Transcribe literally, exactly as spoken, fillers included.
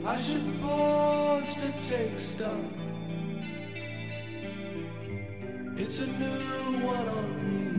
I should pause to take stock. It's a new one on me.